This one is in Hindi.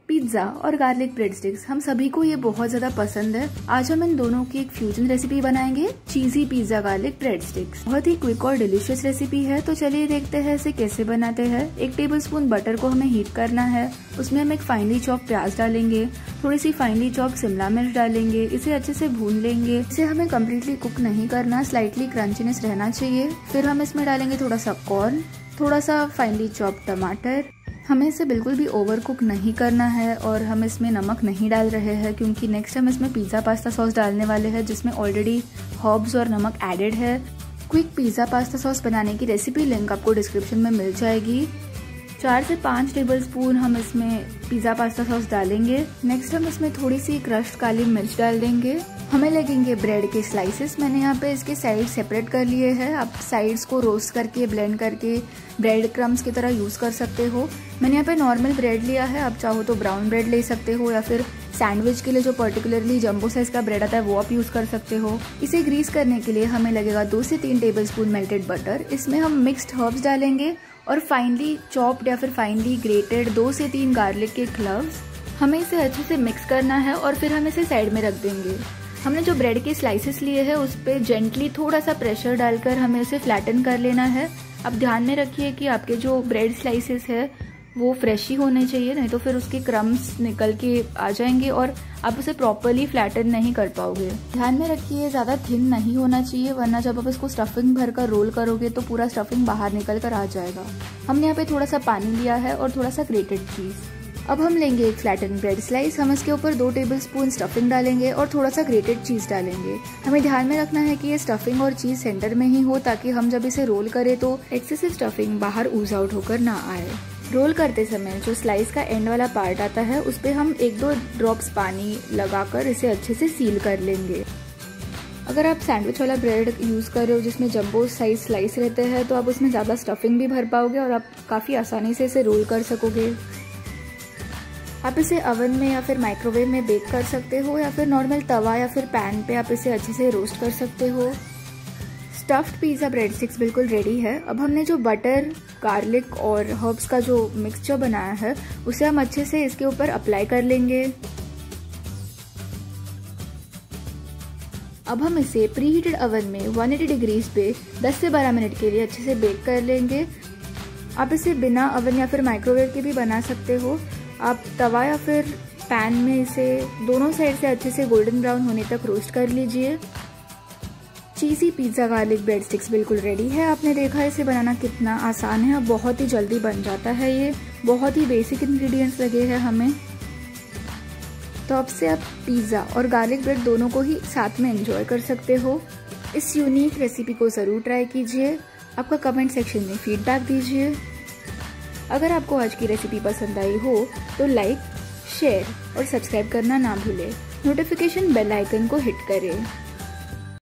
पिज्जा और गार्लिक ब्रेड स्टिक्स हम सभी को ये बहुत ज्यादा पसंद है। आज हम इन दोनों की एक फ्यूजन रेसिपी बनाएंगे, cheesy pizza garlic bread sticks. बहुत ही क्विक और डिलीशियस रेसिपी है, तो चलिए देखते हैं इसे कैसे बनाते हैं। 1 टेबलस्पून बटर को हमें हीट करना है। उसमें हम एक फाइनली चॉप प्याज डालेंगे, थोड़ी सी फाइनली चॉप शिमला मिर्च डालेंगे। इसे अच्छे से भून लेंगे। इसे हमें कम्प्लीटली कुक नहीं करना, स्लाइटली क्रंचीनेस रहना चाहिए। फिर हम इसमें डालेंगे थोड़ा सा कॉर्न, थोड़ा सा फाइनली चॉप टमाटर। हमें इसे बिल्कुल भी ओवर कुक नहीं करना है और हम इसमें नमक नहीं डाल रहे हैं, क्योंकि नेक्स्ट हम इसमें पिज़्ज़ा पास्ता सॉस डालने वाले हैं, जिसमें ऑलरेडी हर्ब्स और नमक एडेड है। क्विक पिज़्ज़ा पास्ता सॉस बनाने की रेसिपी लिंक आपको डिस्क्रिप्शन में मिल जाएगी। 4 से 5 टेबलस्पून हम इसमें पिज़्ज़ा पास्ता सॉस डालेंगे। नेक्स्ट हम इसमें थोड़ी सी क्रश्ड काली मिर्च डाल देंगे। हमें लगेंगे ब्रेड के स्लाइसेस। मैंने यहाँ पे इसके साइड सेपरेट कर लिए हैं। आप साइड्स को रोस्ट करके ब्लेंड करके ब्रेड क्रम्स की तरह यूज कर सकते हो। मैंने यहाँ पे नॉर्मल ब्रेड लिया है, आप चाहो तो ब्राउन ब्रेड ले सकते हो, या फिर सैंडविच के लिए जो पर्टिकुलरली जंबो साइज का ब्रेड आता है वो आप यूज कर सकते हो। इसे ग्रीस करने के लिए हमें लगेगा 2 से 3 टेबलस्पून मेल्टेड बटर। इसमें हम मिक्स्ड हर्ब्स डालेंगे और फाइनली चॉप्ड या फिर फाइनली ग्रेटेड 2 से 3 गार्लिक के क्लव्स। हमें इसे अच्छे से मिक्स करना है और फिर हम इसे साइड में रख देंगे। हमने जो ब्रेड के स्लाइसेस लिए हैं उस पर जेंटली थोड़ा सा प्रेशर डालकर हमें उसे फ्लैटन कर लेना है। अब ध्यान में रखिए कि आपके जो ब्रेड स्लाइसेस है वो फ्रेश ही होने चाहिए, नहीं तो फिर उसके क्रम्स निकल के आ जाएंगे और आप उसे प्रॉपरली फ्लैटन नहीं कर पाओगे। ध्यान में रखिए ज़्यादा थिन नहीं होना चाहिए, वरना जब आप इसको स्टफिंग भर कर रोल करोगे तो पूरा स्टफिंग बाहर निकल कर आ जाएगा। हमने यहाँ पे थोड़ा सा पानी लिया है और थोड़ा सा ग्रेटेड चीज़। अब हम लेंगे एक फ्लैटन ब्रेड स्लाइस। हम इसके ऊपर 2 टेबलस्पून स्टफिंग डालेंगे और थोड़ा सा ग्रेटेड चीज़ डालेंगे। हमें ध्यान में रखना है कि ये स्टफिंग और चीज़ सेंटर में ही हो, ताकि हम जब इसे रोल करें तो एक्सेसिव स्टफिंग बाहर ऊज आउट होकर ना आए। रोल करते समय जो स्लाइस का एंड वाला पार्ट आता है उस पर हम 1-2 ड्रॉप्स पानी लगाकर इसे अच्छे से सील कर लेंगे। अगर आप सैंडविच वाला ब्रेड यूज़ कर रहे हो जिसमें जंबो साइज स्लाइस रहते हैं, तो आप उसमें ज़्यादा स्टफिंग भी भर पाओगे और आप काफ़ी आसानी से इसे रोल कर सकोगे। आप इसे ओवन में या फिर माइक्रोवेव में बेक कर सकते हो, या फिर नॉर्मल तवा या फिर पैन पे आप इसे अच्छे से रोस्ट कर सकते हो। स्टफ्ड पिज़्ज़ा ब्रेड स्टिक्स बिल्कुल रेडी है। अब हमने जो बटर, गार्लिक और हर्ब्स का जो मिक्सचर बनाया है उसे हम अच्छे से इसके ऊपर अप्लाई कर लेंगे। अब हम इसे प्री हीटेड ओवन में 180 डिग्रीज पे 10 से 12 मिनट के लिए अच्छे से बेक कर लेंगे। आप इसे बिना ओवन या फिर माइक्रोवेव के भी बना सकते हो। आप तवा या फिर पैन में इसे दोनों साइड से अच्छे से गोल्डन ब्राउन होने तक रोस्ट कर लीजिए। Cheesy pizza garlic bread sticks बिल्कुल रेडी है। आपने देखा इसे बनाना कितना आसान है, अब बहुत ही जल्दी बन जाता है। ये बहुत ही बेसिक इंग्रेडिएंट्स लगे हैं हमें। तो अब से आप पिज़्ज़ा और गार्लिक ब्रेड दोनों को ही साथ में एंजॉय कर सकते हो। इस यूनिक रेसिपी को ज़रूर ट्राई कीजिए। आपका कमेंट सेक्शन में फीडबैक दीजिए। अगर आपको आज की रेसिपी पसंद आई हो तो लाइक, शेयर और सब्सक्राइब करना ना भूलें। नोटिफिकेशन बेल आइकन को हिट करें।